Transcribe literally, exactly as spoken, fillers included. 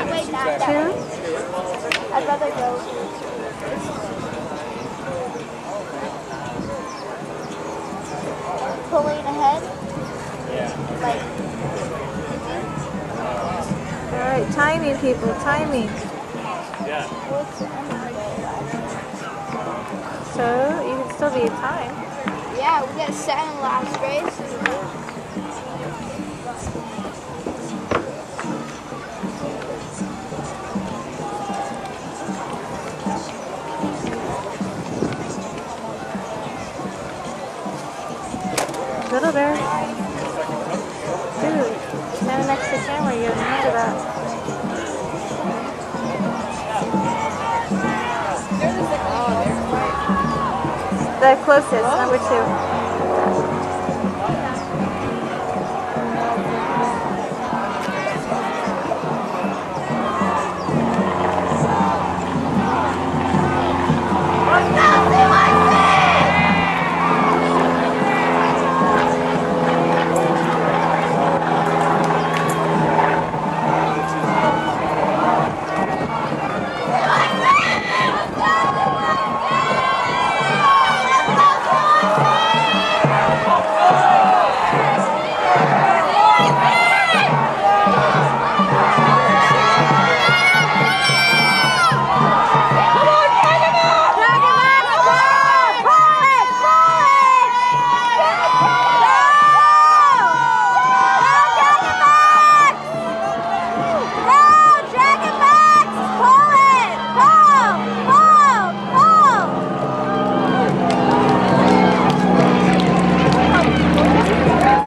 Wait, not that Two? way. I'd rather go. Pulling ahead? Yeah. Like, Alright, timing people, timing. Yeah. what's the end of it? So, you can still be in time. Yeah, we got seven last race. Little Bear. Dude, standing next to the camera, you remember that. The closest, number two.